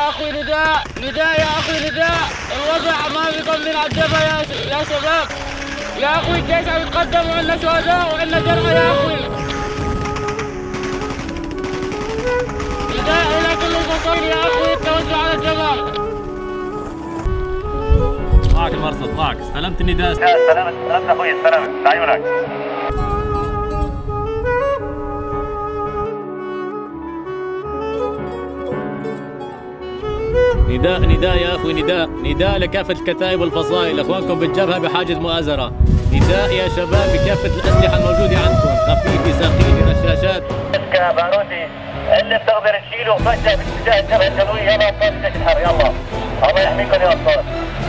اخوي نداء، نداء يا اخوي نداء، الوضع امامكم من الجبهه يا شباب. يا اخوي الجيش عم يتقدم وعندنا شهداء وعندنا جرحى يا اخوي. نداء الى كل الفصائل يا اخوي التوجه على الجبهه. معك المرصد معك، استلمت النداء. استلمت اخوي، استلمت بعيونك. نداء يا اخوي، نداء لكافة الكتائب والفصائل، اخوانكم بالجبهة بحاجز مؤازرة. نداء يا شباب بكافة الأسلحة الموجودة عندكم، خفيفة ثقيلة رشاشات. باروتي اللي بتقدر تشيله فجأة باتجاه الجبهة الجنوبية. يلا أبطال الجيش الحر، يلا الله يحميكم يا أبطال.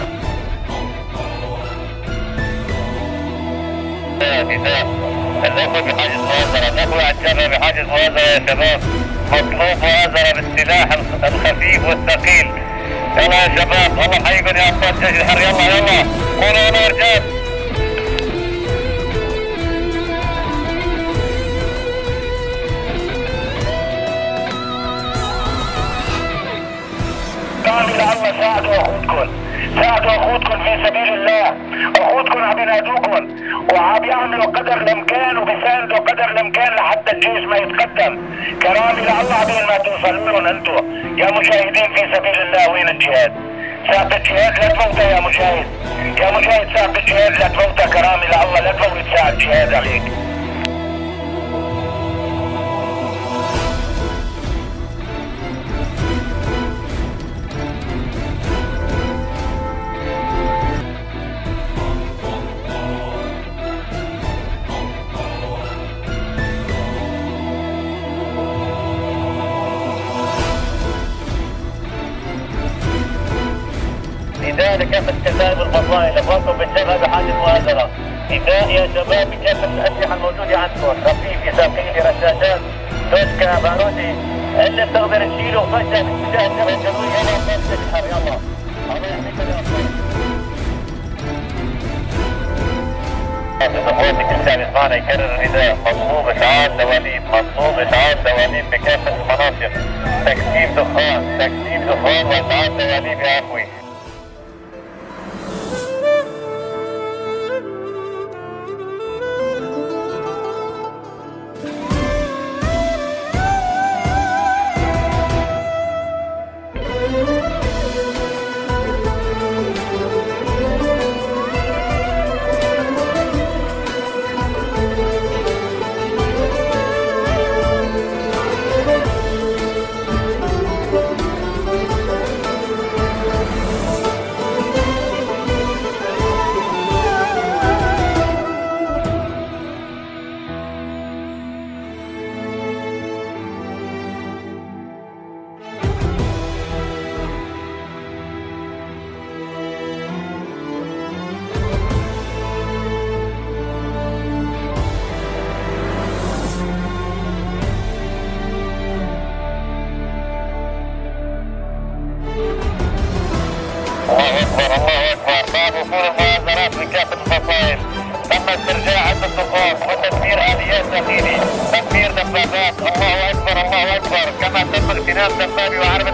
نداء الأخوة بحاجز مؤازرة، الأخوة على الجبهة بحاجز مؤازرة يا شباب. مطلوب مؤازرة بالسلاح الخفيف والثقيل. يلا يا شباب الله يحييكم يا ابطال الجيش الحر. يلا قولوا يا رجال. كامل الله ساعدوا اخوتكم في سبيل الله. اخوتكم عم ينادوكم وعم يعملوا قدر الامكان وبيساندوا قدر الامكان لحتى الجيش ما يتقدم. كرامي لله عبين ما توصلون انتم يا مشاهدين في سبيل الله. وين الجهاد؟ ساعة الجهاد لا تفوتها يا مشاهد، يا مشاهد ساعة الجهاد لا تفوتها. كرامي لله لا تفوت ساعة الجهاد عليك. نداء لكافة الكتائب والفصائل، اخوانكم بالجبهة بحاجز مؤازرة. نداء يا شباب بكافة الأسلحة الموجودة عندكم، خفيفة ثقيلة رشاشات توشكا باروتي اللي بتقدر تشيله فجأة باتجاه الجبهة الجنوبية. يلا أبطال الجيش الحر، يلا الله يحميكم يا أبطال. اخواتي كل شعب يسمعنا يكرر النداء. مطلوب اشعال دواليب، مطلوب اشعال دواليب بكافة المناطق. تكثيف دخان واشعال دواليب يا اخوي. الله اكبر بعد وصول المؤازرات من كافة الفصائل تم استرجاع عدة طقوس وتدمير آليات ثقيلة، تدمير دبابات. الله اكبر كما تم اغتنام دبابة وعربة